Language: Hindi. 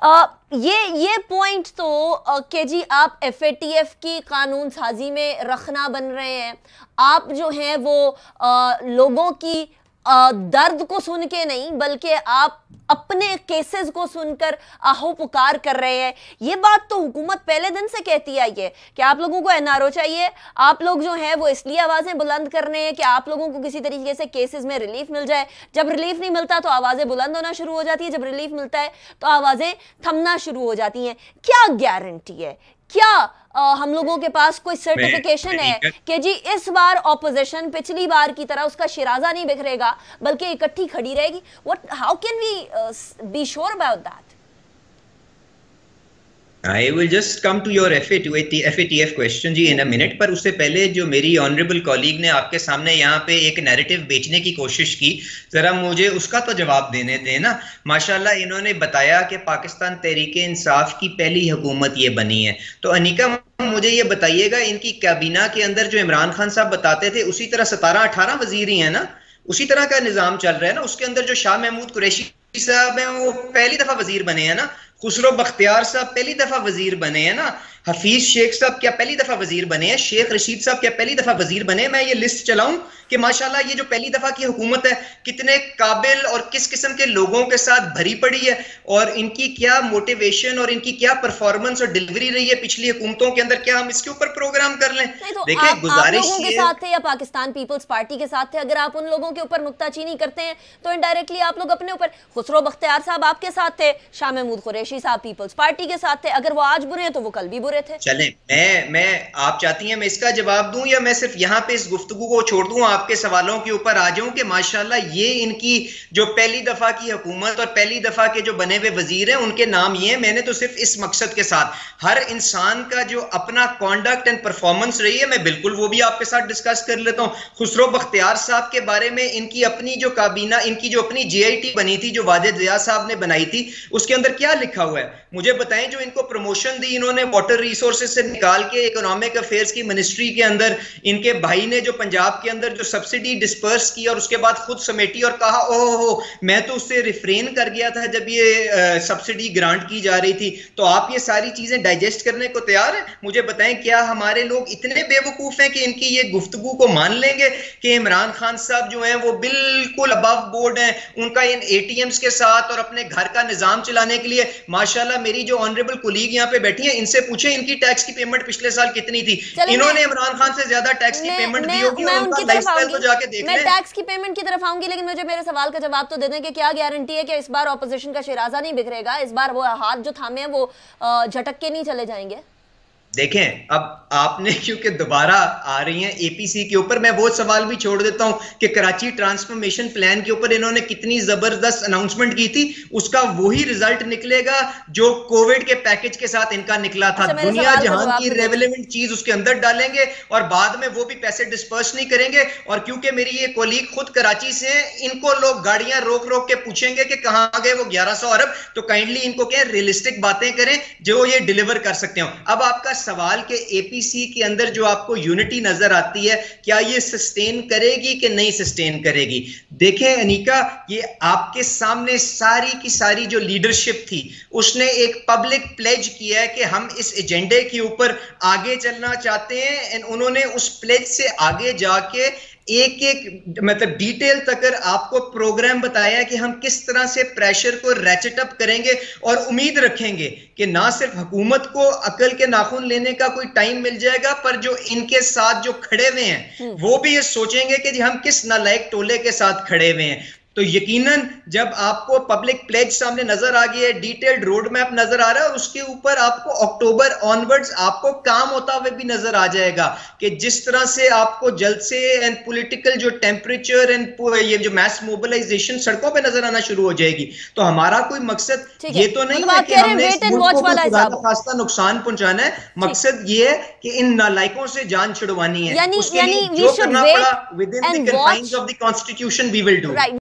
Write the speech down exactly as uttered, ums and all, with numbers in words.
आ, ये ये पॉइंट तो आ, कि जी आप एफ ए टी एफ की कानून साजी में रखना बन रहे हैं, आप जो हैं वो आ, लोगों की आ, दर्द को सुन के नहीं बल्कि आप अपने केसेस को सुनकर आहो पुकार कर रहे हैं। ये बात तो हुकूमत पहले दिन से कहती आई है कि आप लोगों को एन आर ओ चाहिए, आप लोग जो हैं वो इसलिए आवाज़ें बुलंद कर रहे हैं कि आप लोगों को किसी तरीके से केसेस में रिलीफ मिल जाए। जब रिलीफ नहीं मिलता तो आवाज़ें बुलंद होना शुरू हो जाती है, जब रिलीफ मिलता है तो आवाज़ें थमना शुरू हो जाती हैं। क्या गारंटी है, क्या आ, हम लोगों के पास कोई सर्टिफिकेशन है कि जी इस बार ऑपोजिशन पिछली बार की तरह उसका शिराजा नहीं बिखरेगा बल्कि इकट्ठी खड़ी रहेगी? What how can we be sure about that? I will just come to your F A T F question जी in a minute, पर उससे पहले जो मेरी ऑनरेबल कॉलीग ने आपके सामने यहाँ पे एक नैरेटिव बेचने की कोशिश की, जरा मुझे उसका तो जवाब देने दें ना। माशाल्लाह इन्होंने बताया कि पाकिस्तान तहरीके इंसाफ की पहली हुकूमत ये बनी है, तो अनिका मुझे ये बताइएगा इनकी काबीना के अंदर जो इमरान खान साहब बताते थे उसी तरह सतारह अठारह वजीर ही है ना, उसी तरह का निजाम चल रहा है ना। उसके अंदर जो शाह महमूद कुरैशी साहब हैं वो पहली दफा वजीर बने हैं ना, खुसरो बख्तियार साहब पहली दफा वजीर बने हैं ना, हफीज शेख साहब क्या पहली दफा वजीर बने हैं, शेख रशीद साहब क्या पहली दफा वजीर बने। मैं ये लिस्ट चलाऊं कि माशाल्लाह ये जो पहली दफा की हुकूमत है कितने काबिल और किस किस्म के लोगों के साथ भरी पड़ी है, और इनकी क्या मोटिवेशन और इनकी क्या परफॉर्मेंस और डिलीवरी रही है पिछली हुकूमतों के अंदर। क्या हम इसके ऊपर प्रोग्राम कर लें? तो देखिए गुजारिश के साथ थे या पाकिस्तान पीपल्स पार्टी के साथ थे, अगर आप उन लोगों के ऊपर नुक्ताचीनी करते हैं तो इनडायरेक्टली आप लोग अपने ऊपर, खुसरो बख्तियार साहब आपके साथ थे, शाह महमूद कुरैशी साहब पीपल्स पार्टी के साथ थे, अगर वो आज बुरे हैं तो वो कल भी बुरे थे। चलें मैं मैं आप चाहती हैं मैं इसका जवाब दूं या मैं सिर्फ यहां पे इस गुफ्तगू को छोड़ दूं, आपके सवालों के ऊपर आ जाऊं कि माशाल्लाह ये इनकी जो पहली दफा की हुकूमत और पहली दफा के जो बने हुए वजीर हैं उनके नाम ये हैं। मैंने तो सिर्फ इस मकसद के साथ हर इंसान का जो अपना कॉन्डक्ट एंड परफॉर्मेंस रही है मैं बिल्कुल वो भी आपके साथ डिस्कस कर लेता हूं। खुसरो बख्तियार साहब के बारे में इनकी अपनी जो काबीना, इनकी जो अपनी जे आई टी बनी थी जो वाजिद जिया साहब ने बनाई थी, उसके अंदर क्या लिखा हुआ है मुझे बताएं। जो इनको प्रमोशन दी इन्होंने वाटर रिसोर्सेज से निकाल के इकोनॉमिक अफेयर्स की मिनिस्ट्री के अंदर, इनके भाई ने जो पंजाब के अंदर जो सब्सिडी डिस्पर्स की और उसके बाद खुद समेटी और कहा ओह हो मैं तो उससे रिफ्रेन कर गया था जब ये सब्सिडी ग्रांट की जा रही थी। तो आप ये सारी चीजें डाइजेस्ट करने को तैयार हैं? मुझे बताएं क्या हमारे लोग इतने बेवकूफ हैं कि इनकी ये गुफ्तगू को मान लेंगे कि इमरान खान साहब जो हैं वो बिल्कुल अबव बोर्ड हैं, उनका इन ए टी एम्स के साथ और अपने घर का निजाम चलाने के लिए। माशाल्लाह मेरी जो ऑनरेबल कोलीग यहाँ पे बैठी है इनसे पूछे इनकी टैक्स की पेमेंट पिछले साल कितनी थी, इन्होंने इमरान खान से ज्यादा टैक्स की पेमेंट दी होगी और उनका लाइफस्टाइल तो जाके देख लें। मैं टैक्स की पेमेंट की तरफ आऊंगी, लेकिन मुझे मेरे सवाल का जवाब तो दे दें कि क्या गारंटी है कि इस बार ऑपोजिशन का शिराजा नहीं बिखरेगा, इस बार वो हाथ जो थामे हैं वो झटक के नहीं चले जाएंगे? देखें अब आपने क्योंकि दोबारा आ रही हैं ए पी सी के ऊपर, मैं वो सवाल भी छोड़ देता हूं कि कराची ट्रांसफॉर्मेशन प्लान के ऊपर इन्होंने कितनी जबरदस्त अनाउंसमेंट की थी, उसका वही रिजल्ट निकलेगा जो कोविड के पैकेज के साथ इनका निकला था। अच्छा, दुनिया जहां की रेलेवेंट चीज उसके अंदर डालेंगे और बाद में वो भी पैसे डिस्पर्स नहीं करेंगे। और क्योंकि मेरी ये कोलीग खुद कराची से हैं, इनको लोग गाड़ियां रोक रोक के पूछेंगे कि कहां गए वो ग्यारह सौ अरब, तो काइंडली इनको क्या रियलिस्टिक बातें करें जो ये डिलीवर कर सकते हो। अब आपका सवाल के ए पी सी के अंदर जो आपको यूनिटी नजर आती है क्या ये सस्टेन करेगी कि नहीं सस्टेन करेगी? देखें अनीका, ये आपके सामने सारी की सारी जो लीडरशिप थी उसने एक पब्लिक प्लेज किया है कि हम इस एजेंडे के ऊपर आगे चलना चाहते हैं, एंड उन्होंने उस प्लेज से आगे जाके एक एक मतलब डिटेल तक आपको प्रोग्राम बताया कि हम किस तरह से प्रेशर को रैचेट अप करेंगे, और उम्मीद रखेंगे कि ना सिर्फ हुकूमत को अकल के नाखून लेने का कोई टाइम मिल जाएगा, पर जो इनके साथ जो खड़े हुए हैं वो भी ये सोचेंगे कि जी हम किस नालायक टोले के साथ खड़े हुए हैं। तो यकीनन जब आपको पब्लिक प्लेज सामने नजर आ गया है, डिटेल्ड रोड मैप नजर आ रहा है, और उसके ऊपर आपको अक्टूबर ऑनवर्ड्स आपको काम होता हुआ भी नजर आ जाएगा कि जिस तरह से आपको जल्द से एंड पॉलिटिकल जो टेम्परेचर एंड ये जो मैस मोबिलाइजेशन सड़कों पे नजर आना शुरू हो जाएगी। तो हमारा कोई मकसद ये तो नहीं है कि हमने इस मुल्क को खासा नुकसान पहुंचाना है, मकसद ये है कि इन नालायकों से जान छुड़वानी है। उसके लिए जो करना पड़ा within the confines of the constitution we will do.